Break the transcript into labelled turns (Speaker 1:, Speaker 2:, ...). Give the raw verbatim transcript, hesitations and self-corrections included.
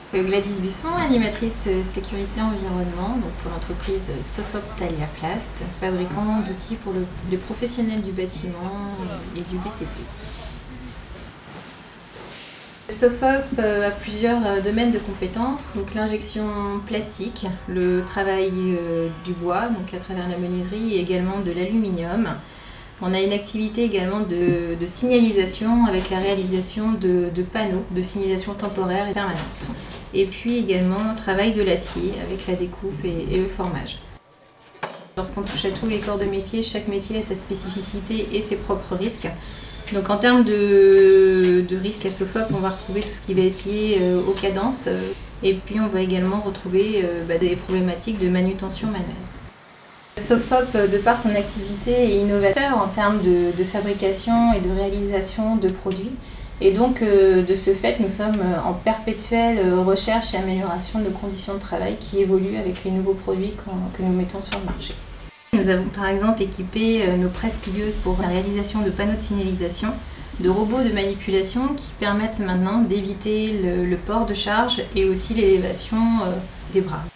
Speaker 1: Gladys Busson, animatrice sécurité environnement donc pour l'entreprise Sofop Thalia Plast, fabricant d'outils pour le, les professionnels du bâtiment et du B T P. Sofop a plusieurs domaines de compétences, donc l'injection plastique, le travail du bois donc à travers la menuiserie et également de l'aluminium. On a une activité également de, de signalisation avec la réalisation de, de panneaux de signalisation temporaire et permanente. Et puis également travail de l'acier avec la découpe et, et le formage. Lorsqu'on touche à tous les corps de métier, chaque métier a sa spécificité et ses propres risques. Donc en termes de, de risques à Sofop, on va retrouver tout ce qui va être lié euh, aux cadences. Et puis on va également retrouver euh, bah, des problématiques de manutention manuelle. Sofop, de par son activité, est innovateur en termes de, de fabrication et de réalisation de produits. Et donc, euh, de ce fait, nous sommes en perpétuelle recherche et amélioration de nos conditions de travail qui évoluent avec les nouveaux produits que nous mettons sur le marché. Nous avons par exemple équipé nos presses plieuses pour la réalisation de panneaux de signalisation, de robots de manipulation qui permettent maintenant d'éviter le, le port de charge et aussi l'élévation euh, des bras.